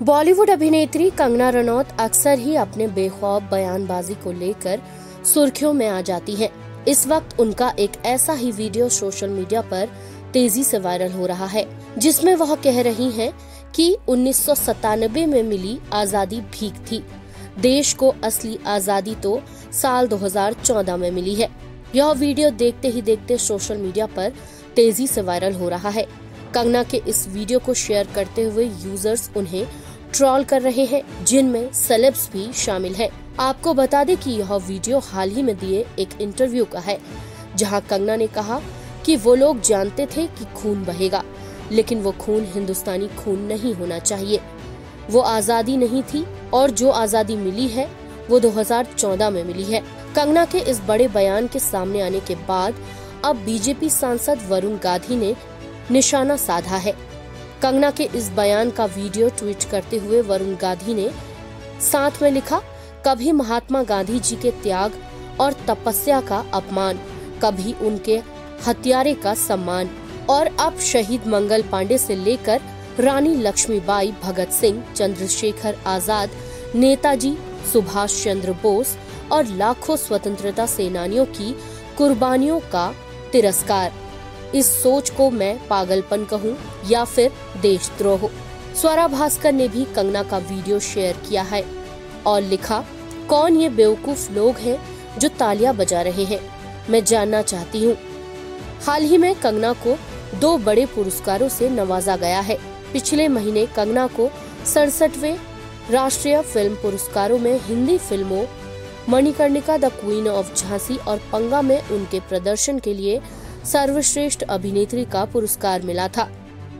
बॉलीवुड अभिनेत्री कंगना रनौत अक्सर ही अपने बेखौफ बयानबाजी को लेकर सुर्खियों में आ जाती हैं। इस वक्त उनका एक ऐसा ही वीडियो सोशल मीडिया पर तेजी से वायरल हो रहा है, जिसमें वह कह रही हैं कि 1997 में मिली आजादी भीख थी। देश को असली आजादी तो साल 2014 में मिली है। यह वीडियो देखते ही देखते सोशल मीडिया पर तेजी से वायरल हो रहा है। कंगना के इस वीडियो को शेयर करते हुए यूजर्स उन्हें ट्रोल कर रहे हैं, जिनमें सेलेब्स भी शामिल हैं। आपको बता दें कि यह वीडियो हाल ही में दिए एक इंटरव्यू का है, जहां कंगना ने कहा कि वो लोग जानते थे कि खून बहेगा, लेकिन वो खून हिंदुस्तानी खून नहीं होना चाहिए। वो आजादी नहीं थी और जो आजादी मिली है वो 2014 में मिली है। कंगना के इस बड़े बयान के सामने आने के बाद अब बीजेपी सांसद वरुण गांधी ने निशाना साधा है। कंगना के इस बयान का वीडियो ट्वीट करते हुए वरुण गांधी ने साथ में लिखा, कभी महात्मा गांधी जी के त्याग और तपस्या का अपमान, कभी उनके हत्यारे का सम्मान, और अब शहीद मंगल पांडे से लेकर रानी लक्ष्मीबाई, भगत सिंह, चंद्रशेखर आजाद, नेताजी सुभाष चंद्र बोस और लाखों स्वतंत्रता सेनानियों की कुर्बानियों का तिरस्कार। इस सोच को मैं पागलपन कहूँ या फिर देशद्रोह। स्वरा भास्कर ने भी कंगना का वीडियो शेयर किया है और लिखा, कौन ये बेवकूफ लोग हैं जो तालियां बजा रहे हैं, मैं जानना चाहती हूँ। हाल ही में कंगना को 2 बड़े पुरस्कारों से नवाजा गया है। पिछले महीने कंगना को 67वें राष्ट्रीय फिल्म पुरस्कारों में हिंदी फिल्मों Manikarnika the queen of Jhansi और पंगा में उनके प्रदर्शन के लिए सर्वश्रेष्ठ अभिनेत्री का पुरस्कार मिला था।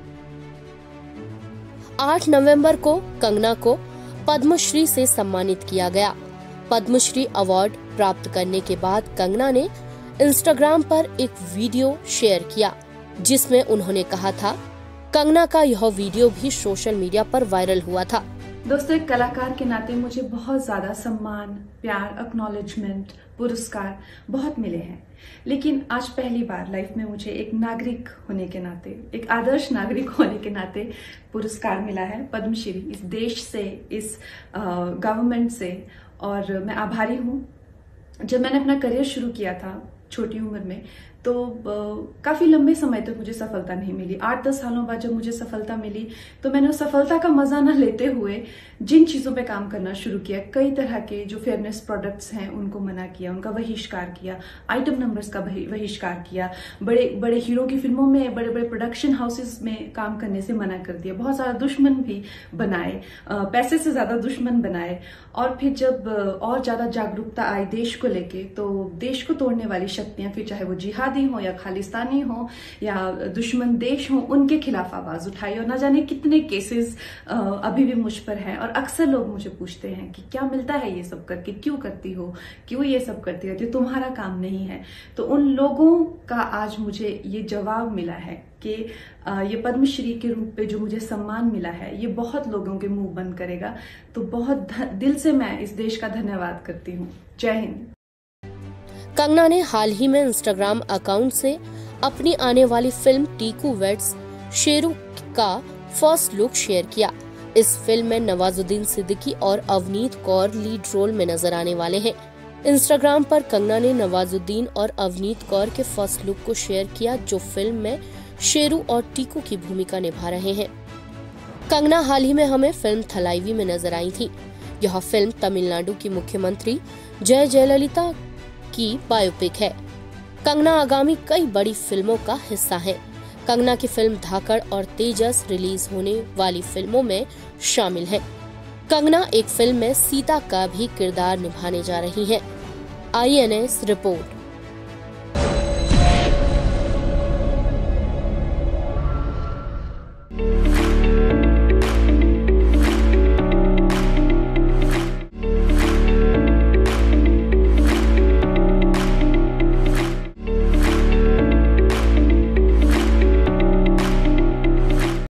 8 नवंबर को कंगना को पद्मश्री से सम्मानित किया गया। पद्मश्री अवार्ड प्राप्त करने के बाद कंगना ने इंस्टाग्राम पर एक वीडियो शेयर किया, जिसमें उन्होंने कहा था, कंगना का यह वीडियो भी सोशल मीडिया पर वायरल हुआ था। दोस्तों, एक कलाकार के नाते मुझे बहुत ज्यादा सम्मान, प्यार, एक्नॉलेजमेंट, पुरस्कार बहुत मिले हैं, लेकिन आज पहली बार लाइफ में मुझे एक नागरिक होने के नाते, एक आदर्श नागरिक होने के नाते पुरस्कार मिला है, पद्मश्री, इस देश से, इस गवर्नमेंट से, और मैं आभारी हूँ। जब मैंने अपना करियर शुरू किया था छोटी उम्र में, तो काफी लंबे समय तक मुझे सफलता नहीं मिली। 8-10 सालों बाद जब मुझे सफलता मिली, तो मैंने उस सफलता का मजा न लेते हुए जिन चीजों पे काम करना शुरू किया, कई तरह के जो फेयरनेस प्रोडक्ट्स हैं उनको मना किया, उनका बहिष्कार किया, आइटम नंबर्स का बहिष्कार किया, बड़े बड़े हीरो की फिल्मों में, बड़े बड़े प्रोडक्शन हाउसेस में काम करने से मना कर दिया, बहुत सारा दुश्मन भी बनाए, पैसे से ज्यादा दुश्मन बनाए। और फिर जब और ज्यादा जागरूकता आई देश को लेके, तो देश को तोड़ने वाली शक्तियां, फिर चाहे वो जिहादी हो या खालिस्तानी हो या दुश्मन देश हो, उनके खिलाफ आवाज उठाई। और न जाने कितने केसेस अभी भी मुझ पर हैं। और अक्सर लोग मुझे पूछते हैं कि क्या मिलता है ये सब करके, क्यों करती हो, क्यों ये सब करती रहती हो, तुम्हारा काम नहीं है। तो उन लोगों का आज मुझे ये जवाब मिला है कि ये पद्मश्री के रूप पे जो मुझे सम्मान मिला है, ये बहुत लोगों के मुंह बंद करेगा। तो बहुत दिल से मैं इस देश का धन्यवाद करती हूँ। जय हिंद। कंगना ने हाल ही में इंस्टाग्राम अकाउंट से अपनी आने वाली फिल्म टीकू वेड्स शेरू का फर्स्ट लुक शेयर किया। इस फिल्म में नवाजुद्दीन सिद्दीकी और अवनीत कौर लीड रोल में नजर आने वाले हैं। इंस्टाग्राम पर कंगना ने नवाजुद्दीन और अवनीत कौर के फर्स्ट लुक को शेयर किया, जो फिल्म में शेरू और टीकू की भूमिका निभा रहे हैं। कंगना हाल ही में हमें फिल्म थलाइवी में नजर आई थी। यह फिल्म तमिलनाडु की मुख्यमंत्री जयललिता की बायोपिक है। कंगना आगामी कई बड़ी फिल्मों का हिस्सा है। कंगना की फिल्म धाकड़ और तेजस रिलीज होने वाली फिल्मों में शामिल है। कंगना एक फिल्म में सीता का भी किरदार निभाने जा रही हैं। INS report.